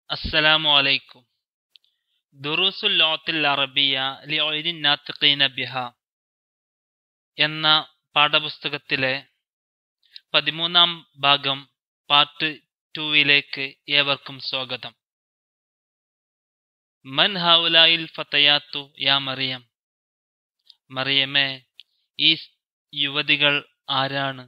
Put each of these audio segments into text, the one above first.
അസ്സലാമു അലൈക്കും. ദുറൂസുൽ ലോത്തിൽ അറബിയ ലിഉലിൻ നാത്തിഖീന ബിഹ എന്ന പാഠപുസ്തകത്തിലെ 13-ാം ഭാഗം പാർട്ട് 2-ലേക്ക് ഏവർക്കും സ്വാഗതം. മൻ ഹൗലായിൽ ഫതയാത്തു യാ മറിയം, മറിയമേ ഈ യുവതികൾ ആരാണ്?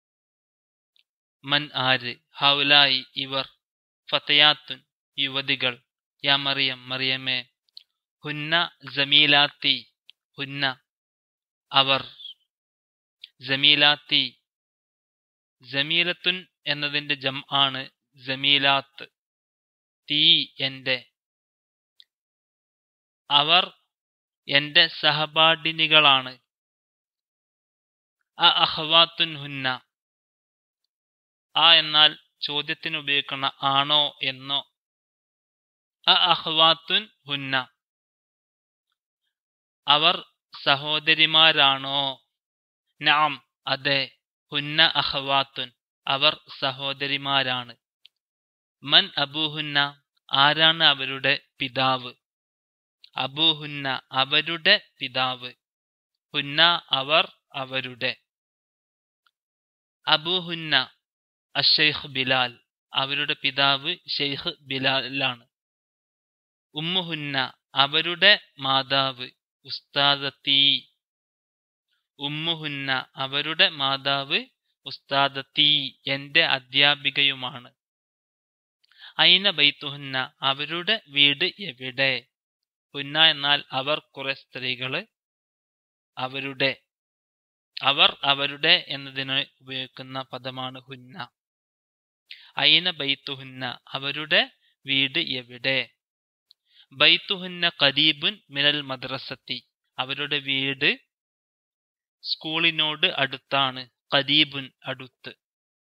മൻ ആര്, ഹൗലായി ഇവർ, ഫതയാത്തുൻ യുവതികൾ, യാ മറിയം മറിയമേ, ഹുന്ന ജമീലാത്തി ഹുന്ന അവർ, ജമീലാത്തി ജമീലത്തുൻ എന്നതിന്റെ ആണ് ജമീലാത്ത്, തീ എന്റെ, അവർ എന്റെ സഹപാഠിനികളാണ്. അഖവാത്തുൻ ഹുന്ന, എന്നാൽ ചോദ്യത്തിന് ഉപയോഗിക്കുന്ന ആണോ എന്നോ. അഖവാത്തുൻ ഹുന്ന, അവർ സഹോദരിമാരാണോ? നഅം അതെ, ഹുന്ന അഖവാത്തുൻ അവർ സഹോദരിമാരാണ്. മൻ അബൂഹുന്ന ആരാണ് അവരുടെ പിതാവ്? അബൂഹുന്ന അവരുടെ പിതാവ്, ഹുന്ന അവർ അവരുടെ. അബൂഹുന്ന അശ്ശൈഖ് ബിലാൽ അവരുടെ പിതാവ് ഷെയ്ഖ് ബിലാലാണ്. ഉമ്മുഹുന്ന അവരുടെ മാതാവ് ഉസ്താദത്തി, ഉമ്മുഹുന്ന അവരുടെ മാതാവ് ഉസ്താദത്തി എന്റെ അധ്യാപികയുമാണ്. ഐന ബൈത്തുഹുന്ന അവരുടെ വീട് എവിടെ? ഹുന്ന എന്നാൽ അവർ കുറെ സ്ത്രീകള്, അവരുടെ, അവർ അവരുടെ എന്നതിന് ഉപയോഗിക്കുന്ന പദമാണ് ഹുന്ന. ഐന ബൈത്തുഹുന്ന അവരുടെ വീട് എവിടെ? ബൈത്തുഹുന്ന ഖരീബുൻ മിനൽ മദ്രസത്തി അവരുടെ വീട് സ്കൂളിനോട് അടുത്താണ്. ഖരീബുൻ അടുത്ത്.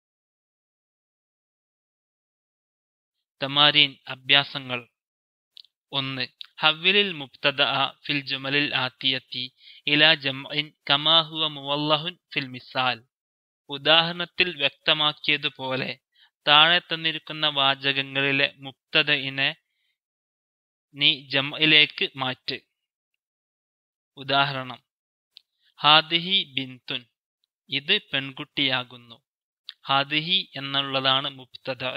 തമാരീൻ അഭ്യാസങ്ങൾ. 1. ഹവ്വിലിൽ മുബ്തദഅ ഫിൽ ജുമലിൽ ആതിയത്തി ഇലാ ജംഇൻ കമാ ഹുവ മുവല്ലഹുൻ ഫിൽ മിസാൽ. ഉദാഹരണത്തിൽ വ്യക്തമാക്കിയതുപോലെ താഴെ തന്നിരിക്കുന്ന വാചകങ്ങളിലെ മുബ്തദഇനെ നീ ജംഇലേക്ക് മാറ്റ്. ഉദാഹരണം: ഹാദിഹി ബിന്തുൻ ഇത് പെൺകുട്ടിയാകുന്നു. ഹാദിഹി എന്നുള്ളതാണ് മുബ്തദഅ.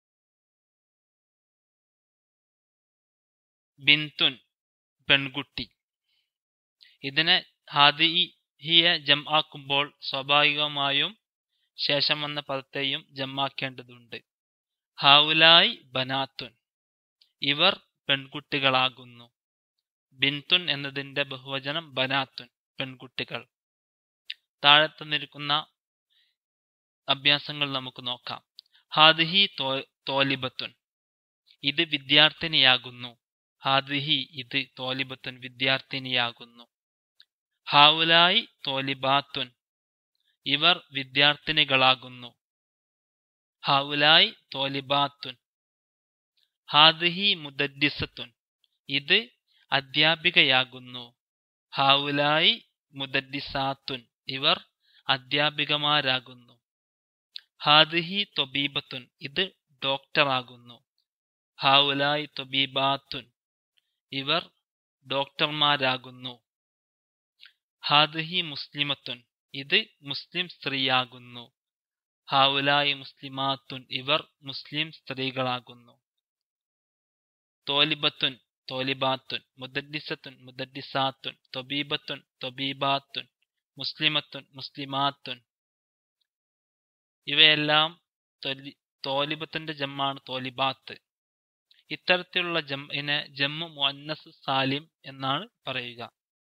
ബിന്തുൻ പെൺകുട്ടി. ഇതിനെ ഹാദിഹിയെ ജംആക്കുമ്പോൾ സ്വാഭാവികമായും ശേഷം വന്ന പദത്തെയും ജംആക്കേണ്ടതുണ്ട്. ഹൗലായി ബനാത്തുൻ ഇവർ പെൺകുട്ടികളാകുന്നു. ബിന്തുൻ എന്നതിന്റെ ബഹുവചനം ബനാത്തുൻ പെൺകുട്ടികൾ. താഴെ തന്നിരിക്കുന്ന അഭ്യാസങ്ങൾ നമുക്ക് നോക്കാം. ഹാദിഹി തോലിബത്തുൻ ഇത് വിദ്യാർത്ഥിനിയാകുന്നു. ഹാദിഹി ഇത് തോലിബത്തുൻ വിദ്യാർത്ഥിനിയാകുന്നു. ഹൗലായി തോലിബാത്തുൻ ഇവർ വിദ്യാർത്ഥിനികളാകുന്നു. ഹൗലായി തോലിബാത്തുൻ. ഹാദിഹി മുദദ്ദിസത്തുൻ ഇത് അധ്യാപികയാകുന്നു. ഹൗലായി മുദദ്ദിസാത്തുൻ ഇവർ അധ്യാപികമാരാകുന്നു. ഹാദിഹി തൊബീബത്തുൻ ഇത് ഡോക്ടറാകുന്നു. ഹൗലായി തൊബീബാത്തുൻ ഇവർ ഡോക്ടർമാരാകുന്നു. ഹാദിഹി മുസ്ലിമത്തുൻ ഇത് മുസ്ലിം സ്ത്രീയാകുന്നു. ഹൗലായി മുസ്ലിമാത്തുൻ ഇവർ മുസ്ലിം സ്ത്രീകളാകുന്നു. തോലിബത്തുൻ തോലിബാത്തുൻ, മുദദ്ദിസത്തുൻ മുദദ്ദിസാത്തുൻ, തൊബീബത്തുൻ തൊബീബാത്തുൻ, മുസ്ലിമത്തുൻ മുസ്ലിമാത്തുൻ ഇവയെല്ലാം തോലിബത്തിന്റെ ജമ്മാണ് തോലിബാത്ത്. ഇത്തരത്തിലുള്ള ജംഇനെ ജമ്മു മുഅന്നസ് സാലിം എന്നാണ് പറയുക.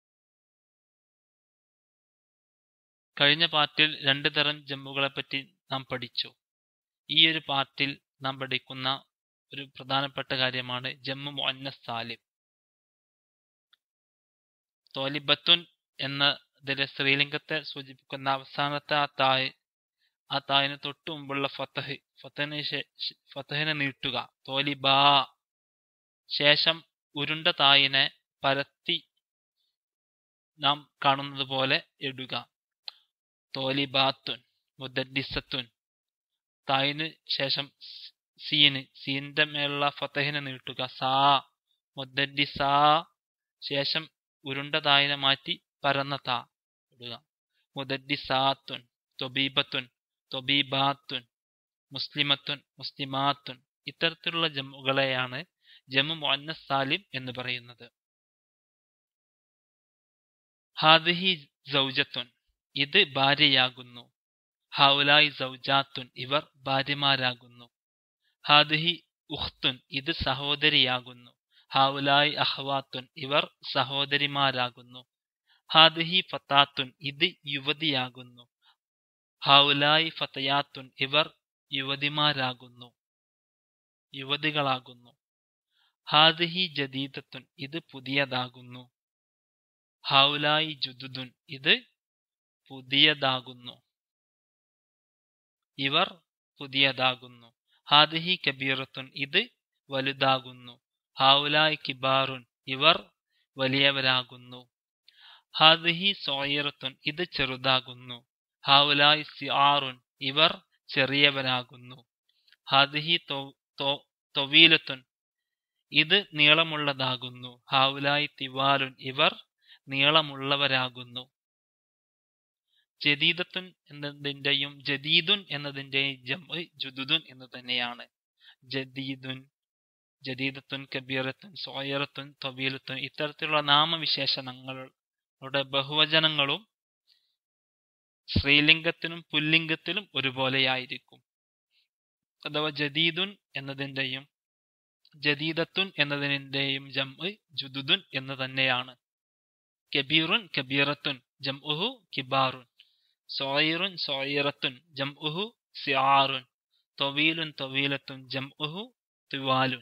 കഴിഞ്ഞ പാർട്ടിൽ 2 തരം ജമ്മുകളെ പറ്റി നാം പഠിച്ചു. ഈ ഒരു പാർട്ടിൽ നാം പഠിക്കുന്ന ഒരു പ്രധാനപ്പെട്ട കാര്യമാണ് ജമ്മു മുഅന്നസ് സാലിം. തോലിബത്തുൻ എന്നതിലെ സ്ത്രീലിംഗത്തെ സൂചിപ്പിക്കുന്ന അവസാനത്തെ ആ തായിന് തൊട്ടു മുമ്പുള്ള ഫതഹിനെ നീട്ടുക. തോലിബാ ശേഷം ഉരുണ്ട തായിനെ പരത്തി നാം കാണുന്നത് പോലെ ഇടുക. തോലിബാത്തുൻ മുദദ്ദിസത്തുൻ തായിന് ശേഷം സീന്റെ മേലുള്ള ഫതഹിനെ നീട്ടുക, സാ. മുദ്ദരിസാ ശേഷം ഉരുണ്ടതായിനെ മാറ്റി പരന്ന താ ഇടുക. മുദ്ദരിസാത്തുൻ, ത്വബീബത്തുൻ, ത്വബീബാത്തുൻ, മുസ്ലിമത്തുൻ, മുസ്ലിമാത്തുൻ. ഇത്തരത്തിലുള്ള ജമ്മുകളെയാണ് ജമ്മു മുഅന്നസ് സാലിം എന്ന് പറയുന്നത്. ഹാദിഹി സൗജത്തുൻ, ഇത് ഭാര്യയാകുന്നു. ഹൗലായി സൗജാത്തുൻ, ഇവർ ഭാര്യമാരാകുന്നു. ഹാദിഹി ഉഖ്തുൻ, ഇത് സഹോദരിയാകുന്നു. ഹൗലായി അഖ്വാത്തുൻ, ഇവർ സഹോദരിമാരാകുന്നു. ഹാദിഹി ഫതാത്തുൻ, ഇത് യുവതിയാകുന്നു. ഹൗലായി ഫതയാത്തുൻ, ഇവർ യുവതിമാരാകുന്നു, യുവതികളാകുന്നു. ഹാദിഹി ജദീദത്തുൻ, ഇത് പുതിയതാകുന്നു. ഹൗലായി ജുദുദുൻ, ഇത് പുതിയതാകുന്നു, ഇവർ പുതിയതാകുന്നു. ഹാദിഹി കബീറത്തുൻ, ഇത് വലുതാകുന്നു. ഹൗലായി കിബാറുൻ, ഇവർ വലിയവരാകുന്നു. ഹാദിഹി സോയിറത്തുൻ, ഇത് ചെറുതാകുന്നു. ഹൗലായി സിആറുൻ, ഇവർ ചെറിയവരാകുന്നു. ഹാദിഹി തൊവീലത്തുൻ, ഇത് നീളമുള്ളതാകുന്നു. ഹൗലായി തിവാലുൻ, ഇവർ നീളമുള്ളവരാകുന്നു. ജദീദത്തുൻ എന്നതിന്റെയും ജദീദുൻ എന്നതിന്റെയും ജംഅ് ജുദുദുൻ എന്ന് തന്നെയാണ്. ജദീദുൻ, ജദീദത്തുൻ, കബീറത്തുൻ, സോയിറത്തുൻ, ത്വബീലത്തുൻ ഇത്തരത്തിലുള്ള നാമവിശേഷണങ്ങളുടെ ബഹുവചനങ്ങളും സ്ത്രീലിംഗത്തിനും പുല്ലിംഗത്തിലും ഒരുപോലെയായിരിക്കും. അഥവാ ജദീദുൻ എന്നതിന്റെയും ജദീദത്തുൻ എന്നതിന്റെയും ജംഅ് ജുദുദുൻ എന്ന് തന്നെയാണ്. കബീറുൻ കബീറത്തുൻ ജംഉഹു കിബാറുൻ. സോയിറുൻ സോയിറത്തുൻ ജംഉഹു സിആറുൻ. ത്വവീലുൻ ത്വവീലത്തുൻ ജംഉഹു തിവാലുൻ.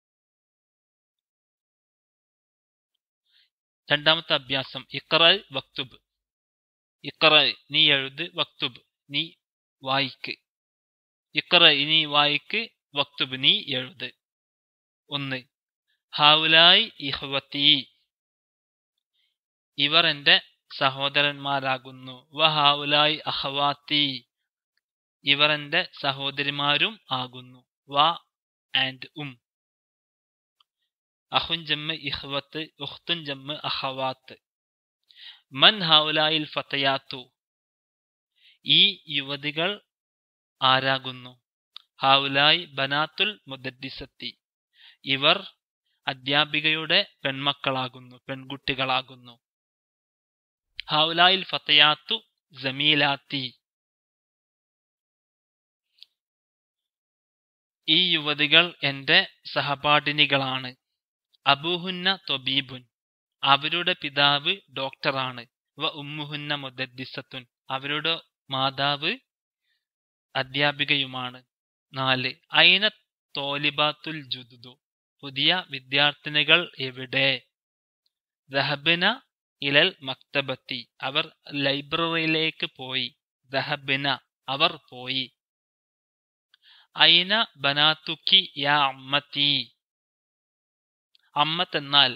രണ്ടാമത്തെ അഭ്യാസം ഇഖ്റ വക്തുബ്. ഇഖ്റ നീ എഴുത്, വക്തുബ് നീ വായിക്ക്. ഇഖ്റ നീ വായിക്ക്, വക്തുബ് നീ എഴുത്. 1. ഹൗലായി ഇഖ്വതി, ഇവർ എന്റെ സഹോദരന്മാരാകുന്നു. വഹൗലായി അഖ്വാതി, ഇവർ എന്റെ സഹോദരിമാരും ആകുന്നു. വ ആൻഡ് അഖുൻ ജമ്മ ഇഖ്വത്ത്, ഉഖ്തുൻ ജമ്മ അഖവാത്ത്. മൻ ഹൗലായിൽ ഫതയാത്തു, ഈ യുവതികൾ ആരാകുന്നു. ഹൗലായി ബനാത്തുൽ മുദദ്ദിസത്തി, ഇവർ അധ്യാപികയുടെ പെൺമക്കളാകുന്നു, പെൺകുട്ടികളാകുന്നു. ഹൗലായിൽ ഫതയാത്തു ജമീലാത്തി, ഈ യുവതികൾ എന്റെ സഹപാഠിനികളാണ്. അബൂഹുന്ന ത്വബീബുൻ, അവരുടെ പിതാവ് ഡോക്ടറാണ്. വ ഉമ്മുഹുന്ന മുദദ്ദിസത്തുൻ, അവരുടെ മാതാവ് അധ്യാപികയുമാണ്. 4. ഐന തോലിബാത്തുൽ ജുദുദു, പുതിയ വിദ്യാർത്ഥിനികൾ എവിടെ. ദഹബിന ഇലൽ മക്തബത്തി, അവർ ലൈബ്രറിയിലേക്ക് പോയി. ദഹബിന, അവർ പോയി. ഐന ബനാതുക്കി യാ അമ്മത്തി, അമ്മത്ത് എന്നാൽ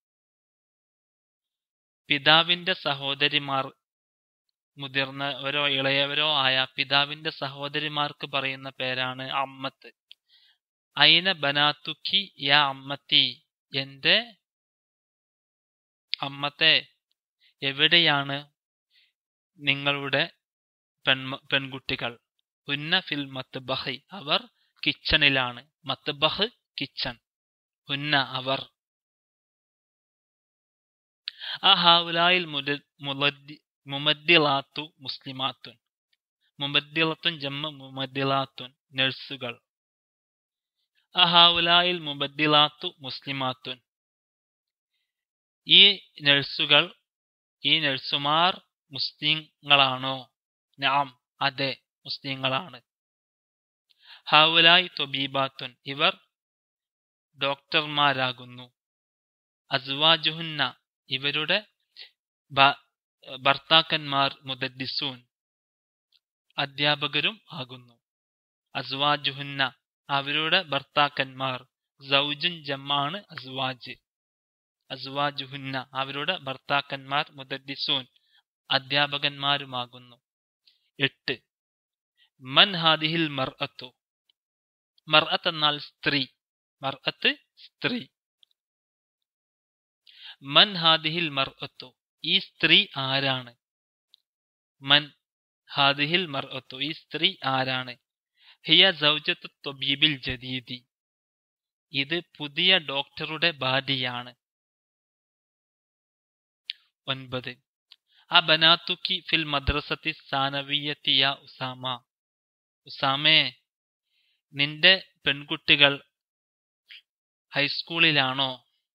പിതാവിന്റെ സഹോദരിമാർ, മുതിർന്നവരോ ഇളയവരോ ആയ പിതാവിന്റെ സഹോദരിമാർക്ക് പറയുന്ന പേരാണ് അമ്മത്ത്. ഐന ബനാതുക്കി യാ അമ്മത്തി, എന്റെ അമ്മത്തെ, എവിടെയാണ് നിങ്ങളുടെ പെൺകുട്ടികൾ. ഹുന്ന ഫിൽ മത്ബഖി, അവർ കിച്ചണിലാണ്. മത്ബഖ് കിച്ചൺ. ഹുന്ന അവർ. അഹൗലായിൽ മുമദ്ദിലാത്തു മുസ്ലിമാത്തുൻ, മുമദ്ദിലത്തുൻ ജമ്മ മുമദ്ദിലാത്തുൻ നഴ്സുകൾ. അഹൗലായിൽ മുബദ്ദിലാത്തു മുസ്ലിമാത്തുൻ, ഈ നഴ്സുകൾ, ഈ നഴ്സുമാർ മുസ്ലിങ്ങളാണോ. നഅം, അതെ, മുസ്ലിങ്ങളാണ്. ഹൗലായി ത്വബീബാത്തുൻ, ഇവർ ഡോക്ടർമാരാകുന്നു. അസ്വാജുഹുന്ന, ഇവരുടെ ഭർത്താക്കന്മാർ മുദദ്ദിസൂൻ, അധ്യാപകരും ആകുന്നു. അസ്വാജുഹുന്ന, അവരുടെ ഭർത്താക്കന്മാർ. സൗജുൻ ജമ്മാണ് അസ്വാജ്. അസ്വാജുഹുന്ന, അവരുടെ ഭർത്താക്കന്മാർ. മുദദ്ദിസൂൻ, അധ്യാപകന്മാരുമാകുന്നു. 8. മൻ ഹാദിഹിൽ മർഅത്തു, മർഅത്ത് എന്നാൽ സ്ത്രീ, മർഅത്ത് സ്ത്രീ. മൻ ഹാദിഹിൽ മർഅത്തു, ഈ സ്ത്രീ ആരാണ്? മൻ ഹാദിഹിൽ മർഅത്തു, ഈ സ്ത്രീ ആരാണ്? ഹിയ സൗജത്തു ത്വബീബിൽ ജദീദി, ഇത് പുതിയ ഡോക്ടറുടെ ഭാര്യയാണ്. 9. അബനാതുക്കി ഫിൽ മദ്രസത്തി സാനവിയ്യത്തി യാ ഉസാമ, ഉസാമേ നിന്റെ പെൺകുട്ടികൾ ഹൈസ്കൂളിലാണോ?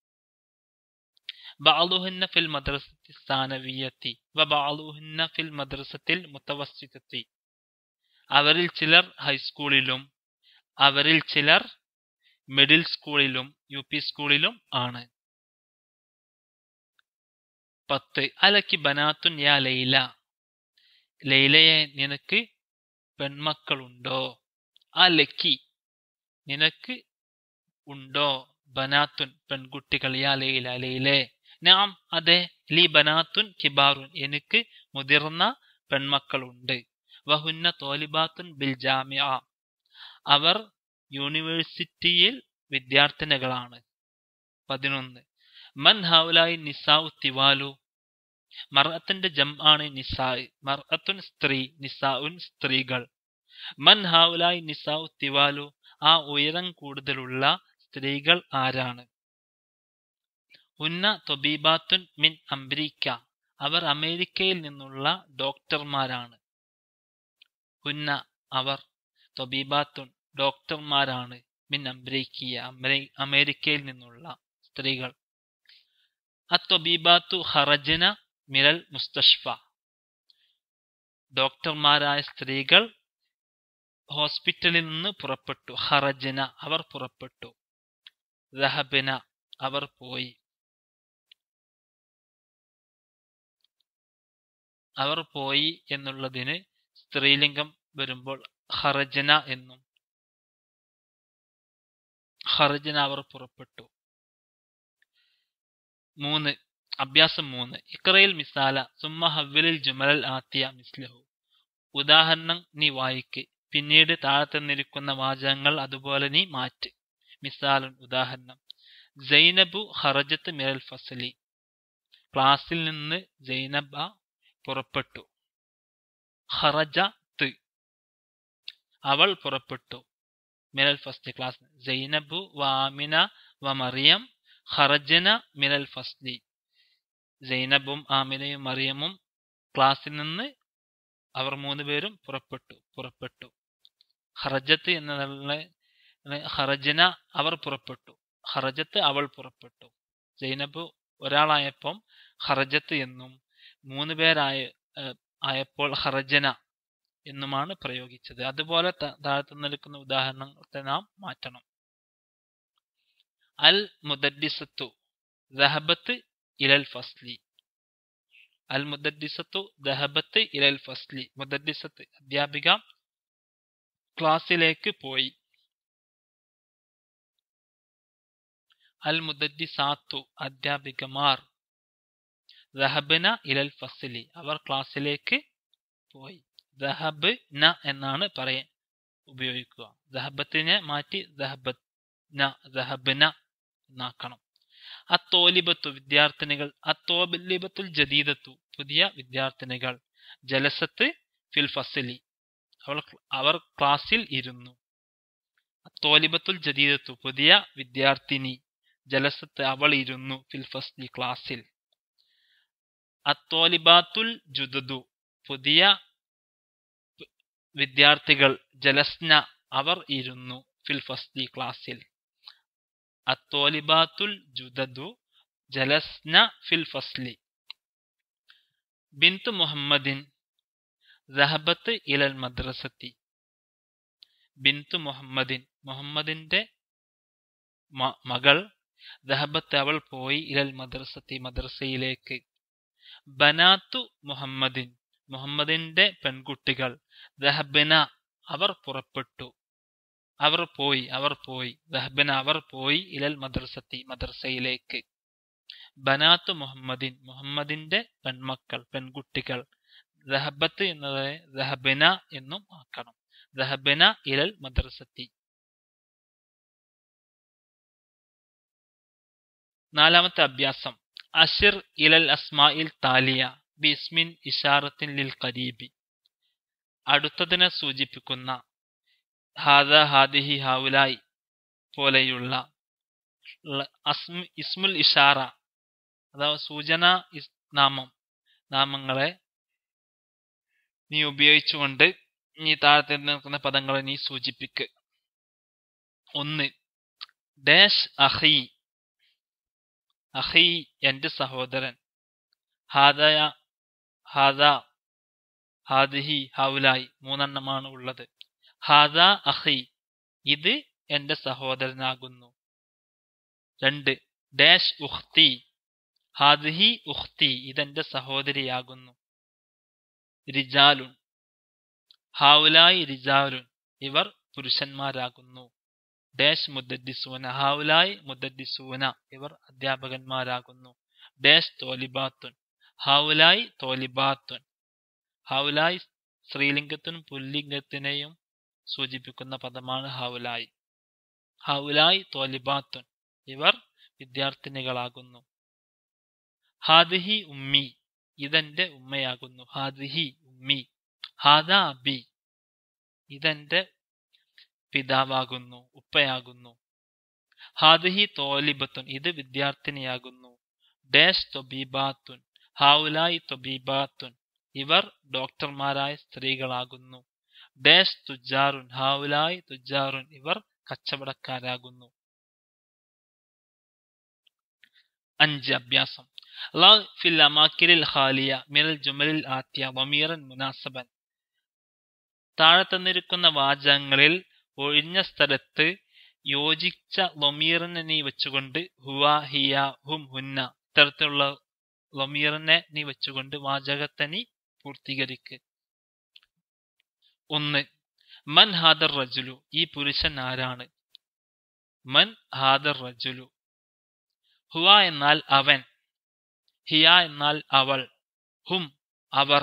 ബഅലുഹുന്ന ഫിൽ മദ്രസത്തി സാനവിയ്യത്തി വ ബഅലുഹുന്ന ഫിൽ മദ്രസത്തിൽ മുതവസ്സിതത്തി, അവരിൽ ചിലർ ഹൈസ്കൂളിലും അവരിൽ ചിലർ മിഡിൽ സ്കൂളിലും UP സ്കൂളിലും ആണ്. 10. അലക്കി ബനാത്തുൻ യാ ലൈല, ലൈലയെ നിനക്ക് പെൺമക്കളുണ്ടോ? അലക്കി നിനക്ക് ഉണ്ടോ? ബനാത്തുൻ പെൺകുട്ടികൾ, യാ ലൈല ലൈലേ. നാം അതെ, ലി ബനാത്തുൻ കിബാറുൻ എനിക്ക് മുതിർന്ന പെൺമക്കളുണ്ട്. വഹുന്ന തോലിബാത്തുൻ ബിൽ ജാമിഅ, അവർ യൂണിവേഴ്സിറ്റിയിൽ വിദ്യാർത്ഥിനികളാണ്. 11. മൻ ഹൗലായി നിസാഉ തിവാലു, മർഅത്തിന്റെ ജംആണ് നിസാ, മർഅത്തുൻ സ്ത്രീ, നിസാഉൻ സ്ത്രീകൾ. മൻ ഹൗലായി നിസാഉ തിവാലു, ആ ഉയരം കൂടുതലുള്ള സ്ത്രീകൾ ആരാണ്? ഹുന്ന ത്വബീബാത്തുൻ മിൻ അംരിക്ക, അവർ അമേരിക്കയിൽ നിന്നുള്ള ഡോക്ടർമാരാണ്. ഹുന്ന അവർ, ത്വബീബാത്തുൻ ഡോക്ടർമാരാണ്, മിൻ അംരിക്കിയ അമേരിക്കയിൽ നിന്നുള്ള സ്ത്രീകൾ. അത്വബീബാത്തു ഖറജന മിനൽ മുസ്തഷ്ഫ, ഡോക്ടർമാരായ സ്ത്രീകൾ ഹോസ്പിറ്റലിൽ നിന്ന് പുറപ്പെട്ടു. ഖറജന അവർ പുറപ്പെട്ടു. ദഹബന അവർ പോയി. അവർ പോയി എന്നുള്ളതിന് സ്ത്രീലിംഗം വരുമ്പോൾ ഖറജന എന്നും, ഖറജന അവർ പുറപ്പെട്ടു. 3. അഭ്യാസം 3. ഇഖ്റയിൽ മിസാല സുമ്മ ഹവ്വിലിൽ ജുമലൽ ആത്തിയ മിസ്ലഹു, ഉദാഹരണം നീ വായിക്ക്, പിന്നീട് താഴെ തന്നിരിക്കുന്ന വാചകങ്ങൾ അതുപോലെ നീ മാറ്റ്. മിസാലുൻ ഉദാഹരണം. സൈനബു ഖറജത്ത് മിനൽ ഫസ്ലി, ക്ലാസ്സിൽ നിന്ന് സൈനബ പുറപ്പെട്ടു. ഖറജത്ത് അവൾ പുറപ്പെട്ടു. മിനൽ ഫസ്ലി ക്ലാസ്. സൈനബു വ ആമിന വ മറിയം ഖറജന മിനൽ ഫസ്ലി, സൈനബും ആമിനയും മറിയമും ക്ലാസ്സിൽ നിന്ന് അവർ 3 പേരും പുറപ്പെട്ടു. ഖറജത്ത് എന്നുള്ള ഖറജന അവർ പുറപ്പെട്ടു, ഖറജത്ത് അവൾ പുറപ്പെട്ടു. സൈനബ് ഒരാളായപ്പോൾ ഖറജത്ത് എന്നും 3 പേരായപ്പോൾ ഖറജന എന്നുമാണ് പ്രയോഗിച്ചത്. അതുപോലെ താഴത്ത് നിൽക്കുന്ന ഉദാഹരണത്തെ നാം മാറ്റണം. അൽ മുദദ്ദിസത്തു ദഹബത്ത് ഇലൽ ഫസ്ലി, അൽ മുദദ്ദിസത്തു ദഹബത്ത് ഇലൽ ഫസ്ലി, മുദദ്ദിസത്ത് അധ്യാപിക ക്ലാസ്സിലേക്ക് പോയി. അൽ മുദദ്ദിസാത്തു അധ്യാപികമാർ, ദഹബന ഇലൽ ഫസ്ലി അവർ ക്ലാസ്സിലേക്ക് പോയി. ദഹബ്ന എന്നാണ് ഉപയോഗിക്കുക. ദഹബത്തിനെ മാറ്റി ദഹബന എന്നാക്കണം. അത്തോലിബത്തു വിദ്യാർത്ഥിനികൾ, അത്തോലിബത്തുൽ ജദീദത്തു പുതിയ വിദ്യാർത്ഥിനികൾ. ജലസത്ത് ഫിൽ ഫസ്ലി അവർ ക്ലാസ്സിൽ ഇരുന്നു. അത്തോലിബത്തുൽ ജദീദത്തു പുതിയ വിദ്യാർത്ഥിനി, ജലസത്ത് അവൾ ഇരുന്നു, ഫിൽ ഫസ്ലി ക്ലാസ്സിൽ. അത്തോലിബാത്തുൽ ജുദദു പുതിയ വിദ്യാർത്ഥികൾ, ജലസ്ന അവർ ഇരുന്നു, ഫിൽ ഫസ്ലി ക്ലാസ്സിൽ. അത്തോലിബാത്തുൽ ജുദദു ജലസ്ന ഫിൽ ഫസ്ലി. ബിന്തു മുഹമ്മദിൻ ദഹബത്ത് ഇലൽ മദ്രസത്തി, ബിന്തു മുഹമ്മദിൻ മുഹമ്മദിന്റെ മകൾ, ദഹബത്ത് അവൾ പോയി, ഇലൽ മദ്രസത്തി മദ്രസയിലേക്ക്. ബനാത്തു മുഹമ്മദിൻ മുഹമ്മദിന്റെ പെൺകുട്ടികൾ, ദഹബന അവർ പുറപ്പെട്ടു, അവർ പോയി, ദഹബന അവർ പോയി, ഇലൽ മദ്രസത്തി മദ്രസയിലേക്ക്. ബനാത്തു മുഹമ്മദിൻ മുഹമ്മദിന്റെ പെൺമക്കൾ പെൺകുട്ടികൾ, ദഹബത്ത് എന്നത് ദഹബന എന്നും ആക്കണം. ദഹബന ഇലൽ മദ്രസത്തി. നാലാമത്തെ അഭ്യാസം അഷിർ ഇലൽ അസ്മാഇൽ താലിയ ബിസ്മിൻ ഇഷാറത്തിൻ ലിൽ ഖരീബി. അടുത്തതിനെ സൂചിപ്പിക്കുന്ന ഹാദ ഹാദിഹി ഹൗലായി പോലെയുള്ള ഇസ്മുൽ ഇഷാറ അഥവാ സൂചന നാമങ്ങളെ നീ ഉപയോഗിച്ചുകൊണ്ട് നീ താഴത്തെ നിൽക്കുന്ന പദങ്ങളെ നീ സൂചിപ്പിക്ക്. 1 ഡാഷ് അഖി, അഖി എന്റെ സഹോദരൻ. ഹാദ ഹാദിഹി ഹൗലായി 3 എണ്ണമാണ് ഉള്ളത്. ഹാദ അഖി ഇത് എന്റെ സഹോദരനാകുന്നു. 2 ഡാഷ് ഉഖ്തി, ഹാദിഹി ഉഖ്തി ഇതെന്റെ സഹോദരിയാകുന്നു. റിജാലുൻ, ഹൗലായി റിജാലുൻ ഇവർ പുരുഷന്മാരാകുന്നു. ഡാഷ് മുദദ്ദിസൂന, ഹൗലായി മുദദ്ദിസൂന ഇവർ അധ്യാപകന്മാരാകുന്നു. ഡാഷ് തോലിബാത്തുൻ, ഹൗലായി തോലിബാത്തുൻ. ഹൗലായി സ്ത്രീലിംഗത്തിനും പുല്ലിംഗത്തിനെയും സൂചിപ്പിക്കുന്ന പദമാണ് ഹൗലായി. ഹൗലായി തോലിബാത്തുൻ ഇവർ വിദ്യാർത്ഥിനികളാകുന്നു. ഹാദിഹി ഉമ്മി ഇതെന്റെ ഉമ്മയാകുന്നു. ഹാദിഹി ഉമ്മി. ഹാദ അബി ഇതെന്റെ പിതാവാകുന്നു, ഉപ്പയാകുന്നു. ഹാദിഹി തോലിബത്തുൻ ഇത് വിദ്യാർത്ഥിനിയാകുന്നു. ഡാഷ് തൊബീബാത്തുൻ, ഹൗലായി തൊബീബാത്തുൻ ഇവർ ഡോക്ടർമാരായ സ്ത്രീകളാകുന്നു. ഡാഷ് തുജാറുൻ, ഹൗലായി തുജാറുൻ ഇവർ കച്ചവടക്കാരാകുന്നു. 5 അഭ്യാസം ഫിൽ അമാക്കിനിൽ ഖാലിയ മിനൽ ജുമലിൽ ആത്തിയ വമീറൻ മുനാസബൻ. താഴെ തന്നിരിക്കുന്ന വാചകങ്ങളിൽ ഒഴിഞ്ഞ സ്ഥലത്ത് യോജിച്ച ലമീറിനെ നീ വെച്ചുകൊണ്ട് ഹുവ ഹിയ ഹും ഹുന്ന ഇത്തരത്തിലുള്ള ലമീറിനെ നീ വെച്ചുകൊണ്ട് വാചകത്തെ നീ പൂർത്തീകരിക്ക്. 1 മൻ ഹാദർ റജുലു ഈ പുരുഷൻ ആരാണ്. മൻ ഹാദർ റജുലു. ഹുവ എന്നാൽ അവൻ, ഹിയ എന്നാൽ അവൾ, ഹും അവർ,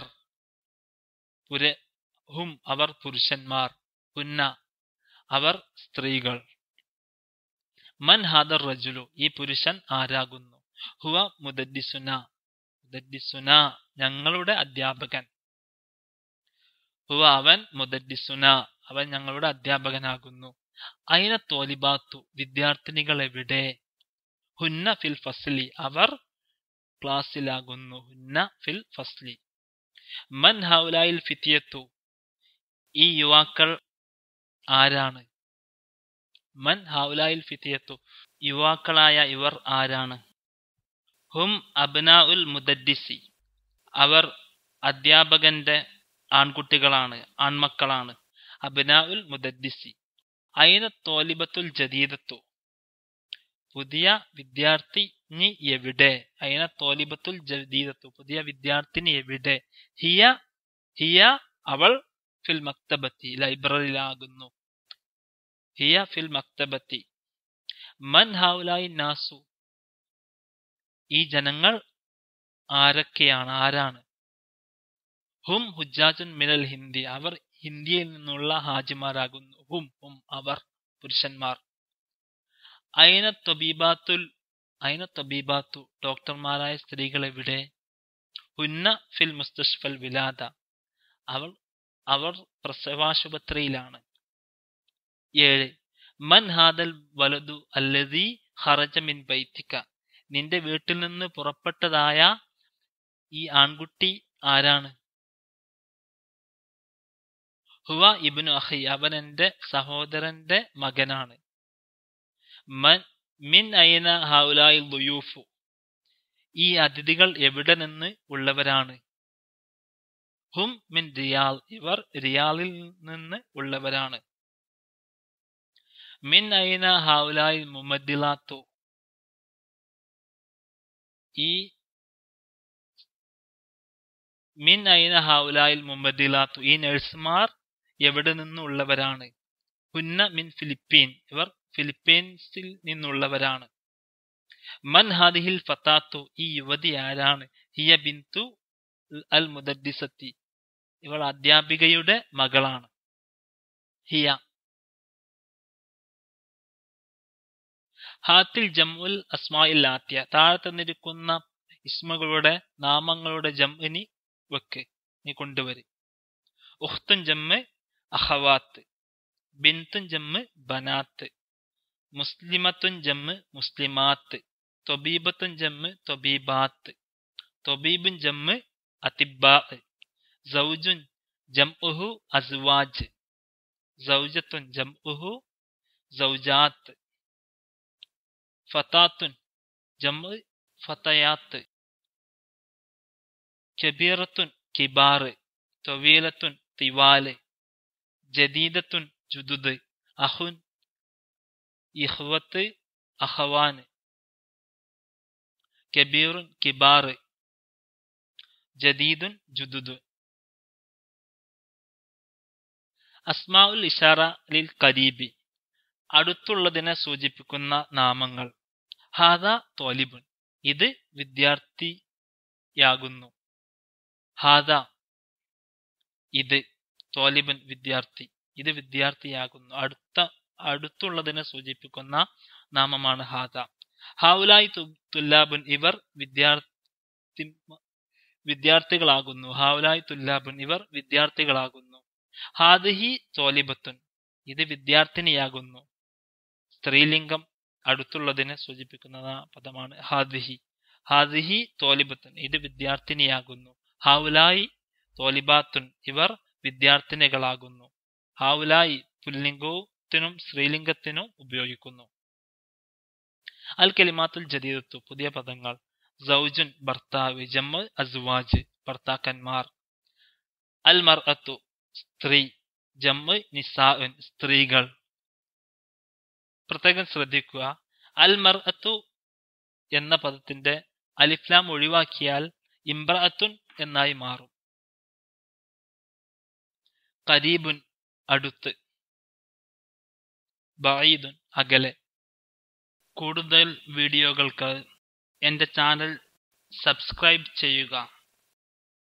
ഹും അവർ പുരുഷന്മാർ, ഹുന്ന അവർ സ്ത്രീകൾ. മൻ ഹാദർ റജുലു ഈ പുരുഷൻ ആരാകുന്നു. ഹുവ മുദദ്ദിസുന, മുദദ്ദിസുന ഞങ്ങളുടെ അധ്യാപകൻ. ഹുവ അവൻ, മുദദ്ദിസുന അവൻ ഞങ്ങളുടെ അധ്യാപകനാകുന്നു. ഐന തോലിബാത്തു വിദ്യാർത്ഥിനികൾ എവിടെ. ഹുന്ന ഫിൽ ഫസ്ലി അവർ ക്ലാസ്സിലാകുന്നു. ഹുന്ന ഫിൽ ഫസ്ലി. മൻ ഹൗലായിൽ ഫിത്തിയത്തു ഈ യുവാക്കൾ ആരാണ്. മൻ ഹൗലായിൽ ഫിത്തിയത്തു യുവാക്കളായ ഇവർ ആരാണ്. ഹും അബ്നാ ഉൽ മുദദ്ദിസി അവർ അധ്യാപകന്റെ ആൺകുട്ടികളാണ്, ആൺമക്കളാണ്. അബ്നാ ഉൽ മുദദ്ദിസി. ഐന തോലിബത്തുൽ ജദീദത്തു പുതിയ വിദ്യാർത്ഥിനി എവിടെ. ഐന തോലിബത്തുൽ ജദീദത്തു പുതിയ വിദ്യാർത്ഥിനി എവിടെ. ഹിയ ഹിയ അവൾ ഫിൽ മക്തബത്തി ലൈബ്രറിയിലാകുന്നു. ഹിയ ഫിൽ മക്തബത്തി. മൻ ഹൗലായി നാസു ഈ ജനങ്ങൾ ആരൊക്കെയാണ്, ആരാണ്. ഹും ഹുജ്ജാജുൻ മിനൽ ഹിന്ദി അവർ ഹിന്ദിയിൽ നിന്നുള്ള ഹാജിമാരാകുന്നു. ഹും ഹും അവർ പുരുഷന്മാർ. ഐന തൊബീബാത്തു ഡോക്ടർമാരായ സ്ത്രീകൾ എവിടെ. ഹുന്ന ഫിൽ മുസ്തഷ്ഫൽ വിലാദ അവർ പ്രസവാശുപത്രിയിലാണ്. 7 മൻ ഹാദൽ വലതു അല്ലദീ ഖറജ മിൻ ബൈതിക നിന്റെ വീട്ടിൽ നിന്ന് പുറപ്പെട്ടതായ ഈ ആൺകുട്ടി ആരാണ്. ഹുവ ഇബ്നു അഖി അവൻ എന്റെ സഹോദരന്റെ മകനാണ്. മിൻ ഐന ഹൗലായി ദുയൂഫു ഈ അതിഥികൾ എവിടെ നിന്ന് ഉള്ളവരാണ്. ഹും മിൻ റിയാൽ ഇവർ റിയാലിൽ നിന്ന് ഉള്ളവരാണ്. മിൻ ഐന ഹൗലായി മുമദ്ദിലാത്തു ഈ മിൻ ഐന ഹൗലായിൽ മുമദ്ദിലാത്തു ഈ നഴ്സുമാർ എവിടെ നിന്നുള്ളവരാണ്. ഹുന്ന മിൻ ഫിലിപ്പീൻ ഇവർ ഫിലിപ്പീൻസിൽ നിന്നുള്ളവരാണ്. മൻ ഹാദിഹിൽ ഫതാത്തു ഈ യുവതി ആരാണ്. ഹിയ ബിന്തു അൽ മുദദ്ദിസത്തി ഇവൾ അധ്യാപികയുടെ മകളാണ്. ഹിയ. ഹാത്തിൽ ജംഉൽ അസ്മാഇൽ ആത്തിയ, താഴെ തന്നിരിക്കുന്ന ഇസ്മുകളുടെ നാമങ്ങളുടെ ജംഇനി വെക്ക്, നീ കൊണ്ടുവരി. ഉഖ്തുൻ ജംഇ അഖവാത്ത്, ബിൻതുൻ ജംഇ ബനാത്ത്, മുസ്ലിമത്തുൻ ജംഇ മുസ്ലിമാത്ത്, ത്വബീബത്തുൻ ജംഇ ത്വബീബാത്ത്, ത്വബീബുൻ ജംഇ അതിബ്ബാഅ്, സൗജുൻ ജംഉഹു അസ്വാജ്, സൗജത്തുൻ ജംഉഹു സൗജാത്ത്, ഫതാത്തുൻ ജംഇ ഫതയാത്ത്, കബീറത്തുൻ കിബാറ്, ത്വവീലത്തുൻ തിവാല്, ജദീദത്തുൻ ജുദുദ്, അഖുൻ ഇഖ്വത്ത് അഖവാന്, കബീറുൻ കിബാറ്, ജദീദുൻ ജുദുദ്. അസ്മാഉൽ ഇഷാറ ലിൽ ഖരീബി, അടുത്തുള്ളതിനെ സൂചിപ്പിക്കുന്ന നാമങ്ങൾ. ഹാദ ത്വാലിബുൻ, ഇത് വിദ്യാർത്ഥിയാകുന്നു. ഹാദ ഇത്, ത്വാലിബുൻ വിദ്യാർത്ഥി, ഇത് വിദ്യാർത്ഥിയാകുന്നു. അടുത്തുള്ളതിനെ സൂചിപ്പിക്കുന്ന നാമമാണ് ഹാദ. ഹൗലായി തുല്ലാബുൻ, ഇവർ വിദ്യാർത്ഥികളാകുന്നു. ഹൗലായി തുല്ലാബുൻ, ഇവർ വിദ്യാർത്ഥികളാകുന്നു. ഹാദിഹി ത്വാലിബത്തുൻ, ഇത് വിദ്യാർത്ഥിനിയാകുന്നു. സ്ത്രീലിംഗം അടുത്തുള്ളതിനെ സൂചിപ്പിക്കുന്ന പദമാണ് ഹാദിഹി. ഹാദിഹി ത്വാലിബത്തുൻ, ഇത് വിദ്യാർത്ഥിനിയാകുന്നു. ഹൗലായി ത്വാലിബാത്തുൻ, ഇവർ വിദ്യാർത്ഥിനികളാകുന്നു. ഹൗലായി പുല്ലിംഗത്തിനും സ്ത്രീലിംഗത്തിനും ഉപയോഗിക്കുന്നു. അൽ കലിമാത്തുൽ ജദീദത്തു, പുതിയ പദങ്ങൾ. സൗജുൻ ഭർത്താവ്, ജംഉ അസ്വാജ് ഭർത്താക്കന്മാർ. അൽ മർഅത്തു സ്ത്രീ, ജംഉ നിസാഉൻ സ്ത്രീകൾ. പ്രത്യേകം ശ്രദ്ധിക്കുക, അൽ മർഅത്തു എന്ന പദത്തിന്റെ അലിഫ്ലാം ഒഴിവാക്കിയാൽ ഇംറഅത്തുൻ എന്നായി മാറും. ഖരീബുൻ അടുത്ത്, ബഈദുൻ അകലെ. കൂടുതൽ വീഡിയോകൾക്ക് എൻ്റെ ചാനൽ സബ്സ്ക്രൈബ് ചെയ്യുക.